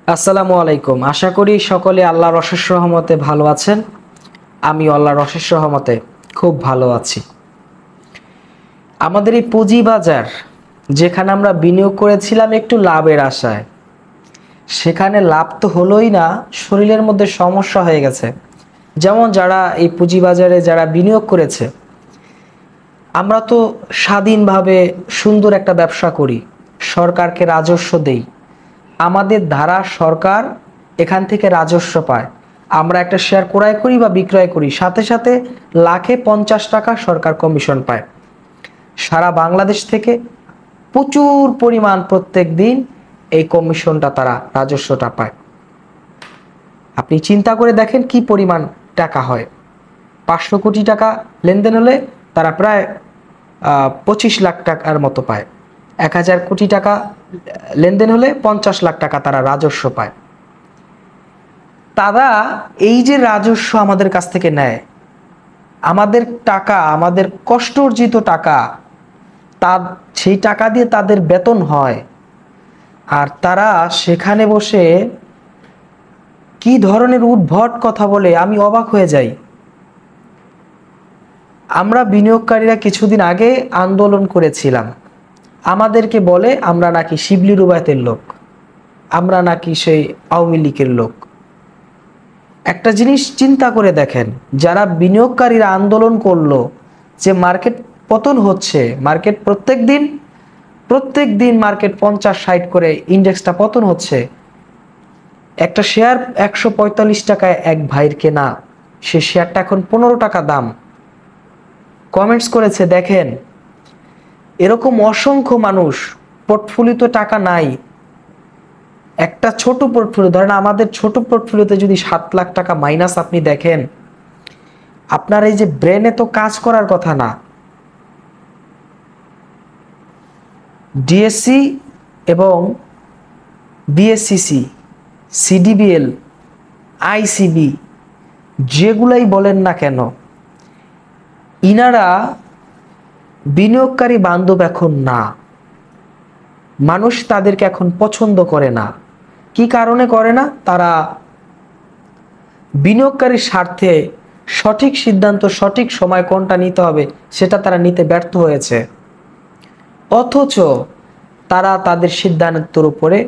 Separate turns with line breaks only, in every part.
আসসালামু আলাইকুম। আশা করি সকলে আল্লাহর অশেষ রহমতে ভালো আছেন। আমি আল্লাহর অশেষ রহমতে খুব ভালো আছি। আমাদের এই পুঁজিবাজার, যেখানে আমরা বিনিয়োগ করেছিলাম একটু লাভের আশায়, সেখানে লাভ তো হলোই না, শরীরের মধ্যে সমস্যা হয়ে গেছে। যেমন যারা এই পুঁজিবাজারে যারা বিনিয়োগ করেছে, আমরা তো স্বাধীনভাবে সুন্দর একটা ব্যবসা করি, সরকারকে রাজস্ব দেই, আমাদের দ্বারা সরকার এখান থেকে রাজস্ব পায়। আমরা একটা শেয়ার ক্রয় করি বা বিক্রয় করি, সাথে সাথে লাখে 50 টাকা সরকার কমিশন পায়। সারা বাংলাদেশ থেকে প্রচুর পরিমাণ প্রত্যেক দিন এই কমিশনটা, তারা রাজস্বটা পায়। আপনি চিন্তা করে দেখেন কি পরিমাণ টাকা হয়। 500 কোটি টাকা লেনদেন হলে তারা প্রায় 25 লাখ টাকার মতো পায়। 1000 কোটি টাকা লেনদেন হলে 50 লাখ টাকা তারা রাজস্ব পায়। তারা এই যে রাজস্ব আমাদের কাছ থেকে নেয়, আমাদের টাকা, আমাদের কষ্ট অর্জিত টাকা, সেই টাকা দিয়ে তাদের বেতন হয়। আর তারা সেখানে বসে কি ধরনের উদ্ভট কথা বলে, আমি অবাক হয়ে যাই। আমরা বিনিয়োগকারীরা কিছুদিন আগে আন্দোলন করেছিলাম। আমাদেরকে বলে আমরা নাকি শিবলি রুবায়তের লোক, আমরা নাকি সেই আওয়ামী লীগের লোক। একটা জিনিস চিন্তা করে দেখেন, যারা বিনিয়োগকারীরা আন্দোলন করলো যে মার্কেট পতন হচ্ছে, মার্কেট প্রত্যেক দিন মার্কেট 50-60 করে ইন্ডেক্সটা পতন হচ্ছে, একটা শেয়ার 145 টাকায় এক ভাইয়ের কেনা, সে শেয়ারটা এখন 15 টাকা দাম। কমেন্টস করেছে, দেখেন এরকম অসংখ্য মানুষ, পোর্টফোলিওতে টাকা নাই, একটা ছোট পোর্টফোলিও, ধরেন আমাদের ছোট পোর্টফোলিওতে যদি 7 লাখ টাকা মাইনাস আপনি দেখেন, আপনার এই যে ব্রেনে তো কাজ করার কথা না। ডিএসসি এবং বিএসসিসি, সিডিবিএল, আইসিবি, যেগুলাই বলেন না কেন, ইনারা বিনিয়োগকারী বান্ধব এখন না। মানুষ তাদেরকে এখন পছন্দ করে না। কি কারণে করে না? তারা বিনিয়োগকারীর স্বার্থে সঠিক সিদ্ধান্ত, সঠিক সময় কোনটা নিতে হবে সেটা তারা নিতে ব্যর্থ হয়েছে। অথচ তারা তাদের সিদ্ধান্তের উপরে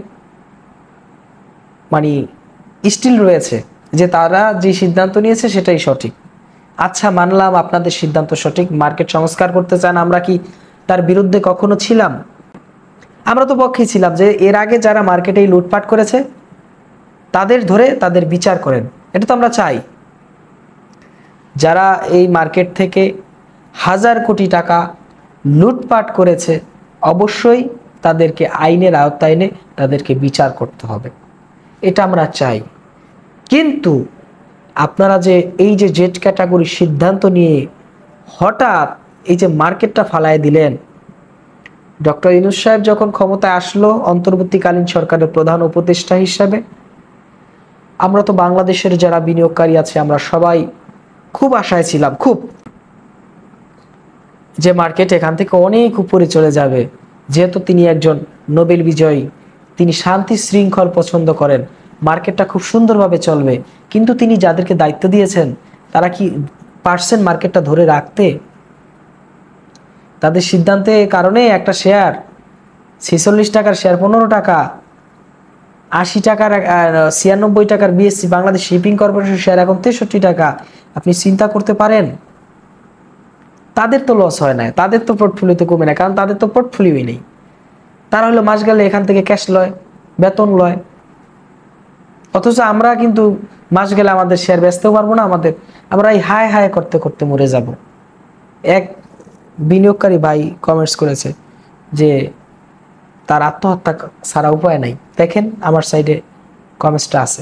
মানে স্টিল রয়েছে যে তারা যে সিদ্ধান্ত নিয়েছে সেটাই সঠিক। আচ্ছা, মানলাম আপনাদের সিদ্ধান্ত সঠিক, মার্কেট সংস্কার করতে চান, আমরা কি তার বিরুদ্ধে কখনো ছিলাম? আমরা তো পক্ষেই ছিলাম যে এর আগে যারা মার্কেটে লুটপাট করেছে তাদের ধরে তাদের বিচার করেন, এটা তো আমরা চাই। যারা এই মার্কেট থেকে 1000 কোটি টাকা লুটপাট করেছে, অবশ্যই তাদেরকে আইনের আওতায় এনে তাদেরকে বিচার করতে হবে, এটা আমরা চাই। কিন্তু আপনারা যে এই যে জেড ক্যাটাগরির সিদ্ধান্ত নিয়ে হঠাৎ এই যে মার্কেটটা ফালায় দিলেন, ডক্টর ইউনূস সাহেব যখন ক্ষমতায় আসলো অন্তর্বর্তীকালীন সরকারের প্রধান উপদেষ্টা হিসাবে, আমরা তো বাংলাদেশের যারা বিনিয়োগকারী আছে আমরা সবাই খুব আশায় ছিলাম, খুব, যে মার্কেট এখান থেকে অনেক উপরে চলে যাবে। যেহেতু তিনি একজন নোবেল বিজয়ী, তিনি শান্তি শৃঙ্খল পছন্দ করেন, মার্কেটটা খুব সুন্দরভাবে চলবে। কিন্তু তিনি যাদেরকে দায়িত্ব দিয়েছেন তারা কি পারছেন মার্কেটটা ধরে রাখতে? তাদের সিদ্ধান্তের কারণে একটা শেয়ার 46 টাকার শেয়ার 15 টাকা, 80 টাকার 96 টাকার BSC Bangladesh shipping corporation share এখন 63 টাকা। আপনি চিন্তা করতে পারেন? তাদের তো লস হয় না, তাদের তো পোর্টফোলিওতে কমে না, কারণ তাদের তো পোর্টফোলিওই নেই। তারা হলো মাস গেলে এখান থেকে ক্যাশ লয়, বেতন লয়। অথচ আমরা কিন্তু মাস গেলে আমাদের শেয়ার বেচতেও পারবো না, আমরা এই হায় হায় করতে করতে মরে যাব। এক বিনিয়োগকারী ভাই কমেন্টস করেছে যে তার আত্মহত্যা ছাড়া উপায় নাই। দেখেন আমার সাইডে কমেন্টসটা আছে।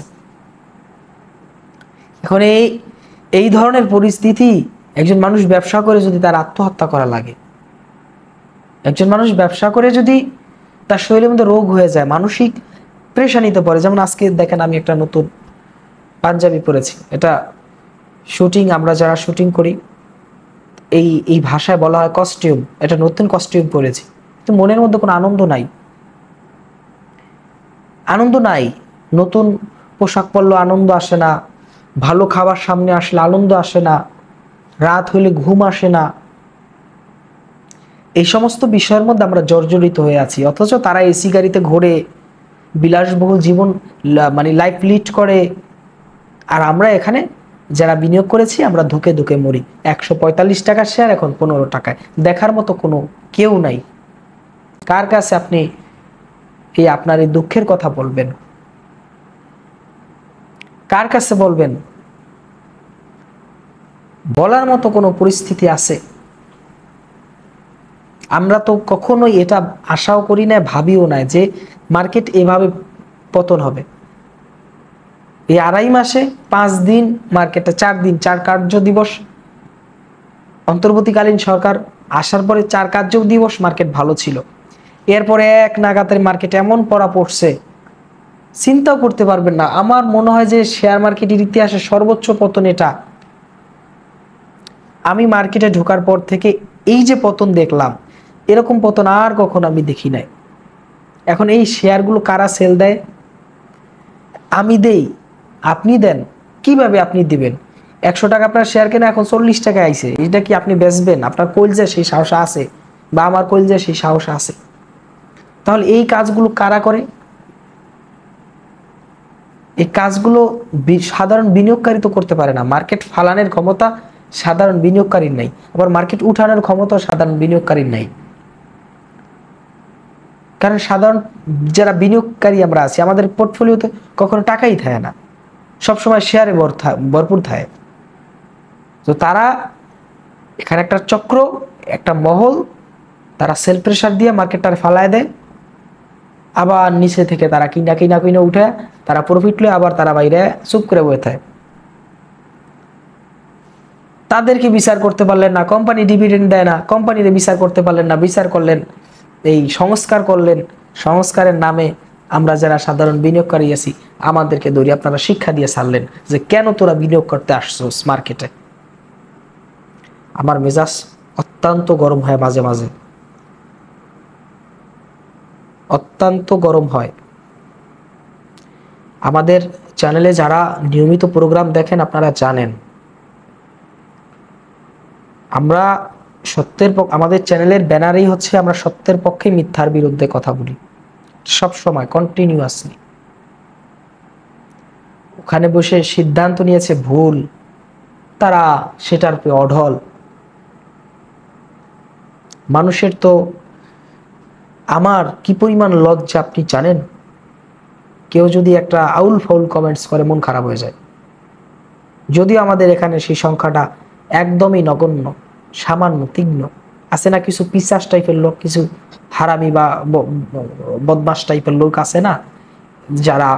এখন এই ধরনের পরিস্থিতি, একজন মানুষ ব্যবসা করে যদি তার আত্মহত্যা করা লাগে, একজন মানুষ ব্যবসা করে যদি তার শরীরের মধ্যে রোগ হয়ে যায়, মানসিক প্রেশানিতে পড়ে, যেমন আজকে দেখেন আমি একটা নতুন পাঞ্জাবি পরেছি, এটা শুটিং, আমরা যারা শুটিং করি এই ভাষায় বলা হয় কস্টিউম, এটা নতুন কস্টিউম পরেছি, তো মনের মধ্যে কোনো আনন্দ নাই। নতুন পোশাক পরলে আনন্দ আসে না, ভালো খাবার সামনে আসলে আনন্দ আসে না, রাত হলে ঘুম আসে না। এই সমস্ত বিষয়ের মধ্যে আমরা জর্জরিত হয়ে আছি, অথচ তারা এসি গাড়িতে ঘোরে, বিলাসবহুল জীবন মানে লাইফ লিড করে। আর আমরা এখানে যারা বিনিয়োগ করেছি আমরা ধুকে ধুকে মরি। 145 টাকার শেয়ার এখন 15 টাকায়, দেখার মতো কোনো কেউ নাই। কার কাছে আপনি আপনার এই দুঃখের কথা বলবেন? কার কাছে বলবেন? বলার মতো কোনো পরিস্থিতি আছে? আমরা তো কখনোই এটা আশাও করি না, ভাবিও না যে মার্কেট এভাবে পতন হবে। এই 2.5 মাসে 5 দিন মার্কেটে, 4 দিন, 4 কার্য দিবস অন্তর্বর্তীকালীন সরকার আসার পরে 4 কার্য দিবস মার্কেট ভালো ছিল। এরপরে এক নাগাতের মার্কেটে এমন পড়া পড়ছে, চিন্তাও করতে পারবেন না। আমার মনে হয় যে শেয়ার মার্কেটের ইতিহাসে সর্বোচ্চ পতন এটা। আমি মার্কেটে ঢোকার পর থেকে এই যে পতন দেখলাম, এরকম পতন আর কখনো আমি দেখি নাই। এখন এই শেয়ারগুলো কারা সেল দেয়? আমি দেই, আপনি দেন, কিভাবে আপনি দিবেন? 100 টাকা আপনার শেয়ার কেনা এখন 40 টাকা আইছে, এটা কি আপনি বেচবেন? আপনার কইলজা সেই সাহস আছে? বা আমার কইলজা সেই সাহস আছে? তাহলে এই কাজগুলো কারা করে? এই কাজগুলো সাধারণ বিনিয়োগকারী তো করতে পারে না। মার্কেট ফালানোর ক্ষমতা সাধারণ বিনিয়োগকারীর নাই, আবার মার্কেট উঠানোর ক্ষমতা সাধারণ বিনিয়োগকারীর নাই। কারণ সাধারণ যারা বিনিয়োগকারী আমরা আছি, আমাদের পোর্টফোলিওতে কখনো টাকাই থাকে না, সবসময় শেয়ারে ভরপুর থাকে। তো তারা এখানে একটা চক্র, একটা মহল, তারা সেল প্রেশার দিয়ে মার্কেটটার ফালায় দেয়, আবার নিচে থেকে তারা কিনা কিনা কিনা উঠে তারা প্রফিট লয়, আবার তারা বাইরে চুপ করে বসে থাকে। তাদেরকে বিচার করতে পারলেন না, কোম্পানি ডিভিডেন্ড দেয় না, কোম্পানিরে বিচার করতে পারলেন না, বিচার করলেন, এই সংস্কার করলেন। সংস্কারের নামে আমরা যারা সাধারণ বিনিয়োগকারী আছি আমাদেরকে ধরে আপনারা শিক্ষা দিয়ে ছাড়লেন যে কেন তোরা বিনিয়োগ করতে আসছোস মার্কেটে। আমার মেজাজ অত্যন্ত গরম হয়, মাঝে মাঝে অত্যন্ত গরম হয়। আমাদের চ্যানেলে যারা নিয়মিত প্রোগ্রাম দেখেন আপনারা জানেন আমরা আমাদের চ্যানেলের ব্যানারেই হচ্ছে আমরা সত্যের পক্ষে মিথ্যার বিরুদ্ধে কথা বলি, সব সময় কন্টিনিউয়াসলি। ওখানে বসে সিদ্ধান্ত নিয়েছে ভুল, তারা সেটার উপরে অঢল। মানুষের তো, আমার কি পরিমাণ লজ্জা আপনি জানেন? কেউ যদি একটা আউল ফাউল কমেন্টস করে মন খারাপ হয়ে যায়। যদিও আমাদের এখানে সেই সংখ্যাটা একদমই নগণ্য, সামান্য, তীক্ষ্ণ। আছে না কিছু পিশাচ টাইপের লোক, কিছু হারামি বা বদমাস টাইপের লোক আছে না, যারা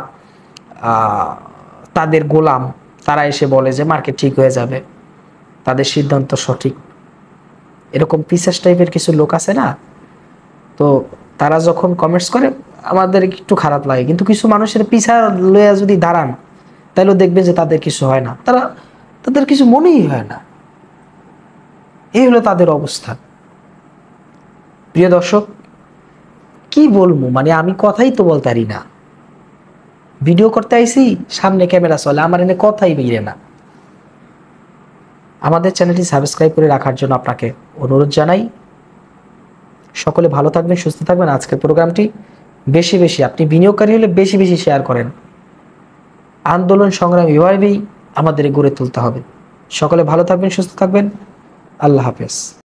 তাদের গোলাম, তারা এসে বলে যে মার্কেট ঠিক হয়ে যাবে, তাদের সিদ্ধান্ত সঠিক। এরকম পিশাচ টাইপের কিছু লোক আছে না, তো তারা যখন কমেন্টস করে আমাদের একটু খারাপ লাগে। কিন্তু কিছু মানুষের পিছা লইয়া যদি দাঁড়ান তাহলেও দেখবেন যে তাদের কিছু হয় না, তাদের কিছু মনেই হয় না। এই হলো তাদের অবস্থা। প্রিয় দর্শক, কি বলবো, মানে আমি কথাই তো বলতে পারি না। ভিডিও করতে আইছি, সামনে ক্যামেরা চলে, আমার এনে কথাই বেরিয়ে না। আমাদের চ্যানেলটি সাবস্ক্রাইব করে রাখার জন্য আপনাকে অনুরোধ জানাই। সকলে ভালো থাকবেন, সুস্থ থাকবেন। আজকের প্রোগ্রামটি বেশি বেশি, আপনি বিনিয়োগকারী হলে বেশি বেশি শেয়ার করেন। আন্দোলন সংগ্রাম এভাবেই আমাদের গড়ে তুলতে হবে। সকলে ভালো থাকবেন, সুস্থ থাকবেন। আল্লাহ হাফেজ।